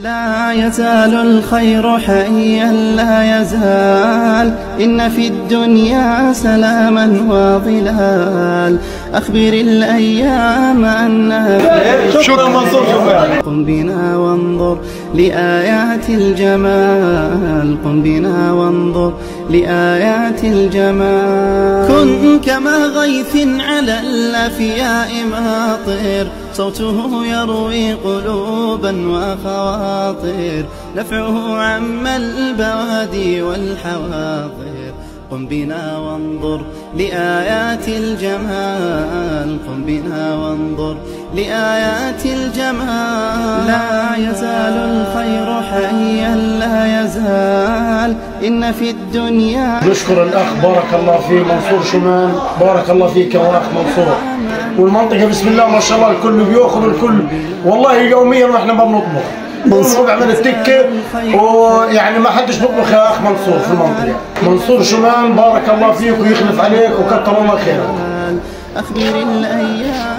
لا يزال الخير حيا لا يزال، إن في الدنيا سلاما وظلال. أخبر الأيام أنها شكرا منصور. قم بنا وانظر لآيات الجمال، قم بنا وانظر لآيات الجمال. كن كما غيث على الأفياء ماطر، صوته يروي قلوبا وخواطر، نفعه عم البوادي والحواضر. قم بنا وانظر لآيات الجمال، قم بنا وانظر لآيات الجمال. لا يزال الخير حيا لا يزال، إن في الدنيا. نشكر الأخ بارك الله فيه منصور شومان، بارك الله فيك يا أخ منصور. والمنطقة بسم الله ما شاء الله الكل بياخذ الكل، والله يوميا واحنا ما بنطبخ. منصور بيعمل التكة ويعني ما حدش بيطبخ يا أخ منصور في المنطقة. منصور شومان بارك الله فيك ويخلف عليك وكتر الله خيرك. أخبر الأيام